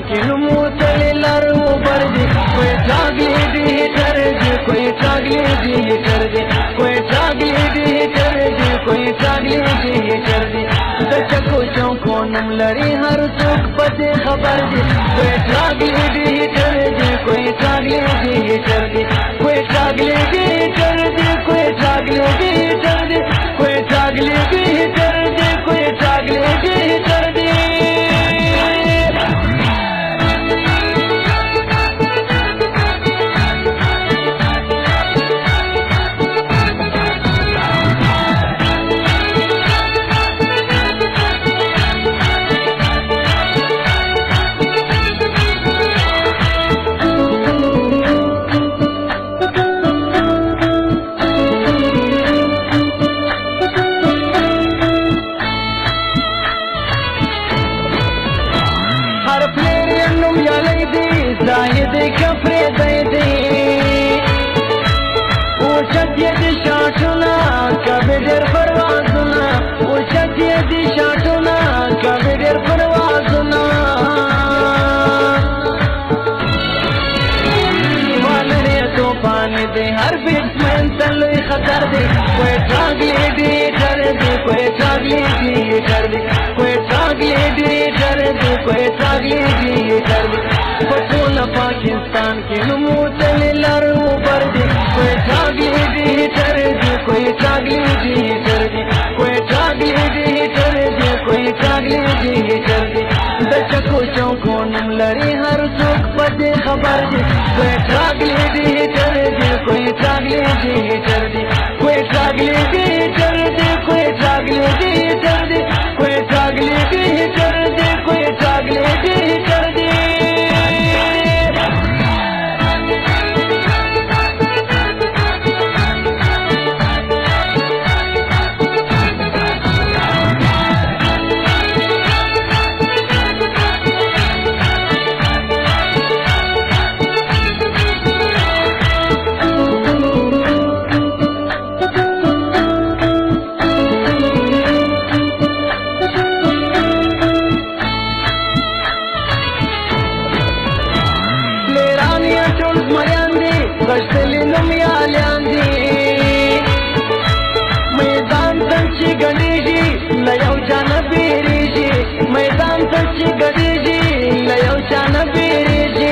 की नमूतले लरू बर दे कोई टागली दी कर दे कोई टागली दी कर दे कोई टागली दी कर दे कोई टागली दी कर दे दचको चौको नम लरी हर सुख पते खबर दे कोई टागली दी कर दे कोई टागली दी कर दे कोई टागली दी कर दे कोई टागली दी कर दे कोई टागली दी कर दे कोई टागली दी कर दे زاید کفر دیدی اوچت یدی شاٹونا کبھی در پروازونا اوچت یدی شاٹونا کبھی در پروازونا مالرے تو پانی دے ہر بیت میں تلوی خطر دے کوئی ٹاگلی دی کر دے کوئی ٹاگلی دی کر دے کوئی ٹاگلی دی کر دے کوئی ٹاگلی دی کر دے پٹول پاکستان کی نموتلی لرو بر دے کوئی ٹاگلی دی کر دے کوئی ٹاگلی دی کر دے کوئی ٹاگلی دی کر دے کوئی ٹاگلی دی کر دے دچکو چوکو نم لری ہر سوک پتے خبر دے کوئی ٹاگلی دی کر دے کوئی ٹاگلی دی کر دے کوئی ٹاگلی دی کر دے کوئی ٹاگلی دی کر دے کوئی ٹاگلی دی کر دے کوئی ٹاگلی دی کر دے गश्तली नमियाल्यां दी मैदान तंची गडीजी लयव जान बीरीजी मैदान तंची गडीजी लयव जान बीरीजी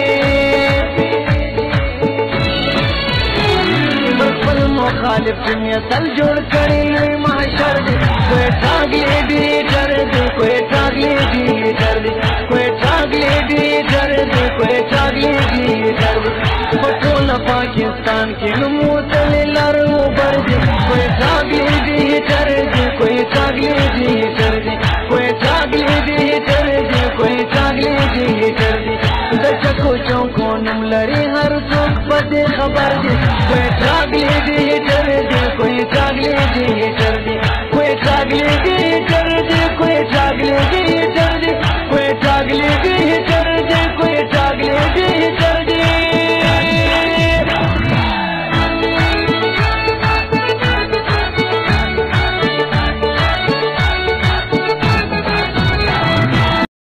बल मुखालिफ में तल जोड़ करी महशर दे कोई ठागली दी कर दे कोई ठागली दी कर दे कोई ठागली दी कर दे कोई ठागली दी कर दे पटोल पाकिस्तान की नमूतली लरू बर दे कोई ठागली दी कर दे कोई ठागली दी कर दे कोई ठागली दी कर दे कोई ठागली दी कर दे दचको चौको नम लरी हर सुख पते खबर दे कोई ठागली दी कर दे कोई ठागली दी कर दे कोई ठागली दी कर दे कोई ठागली दी कर दे कोई ठागली दी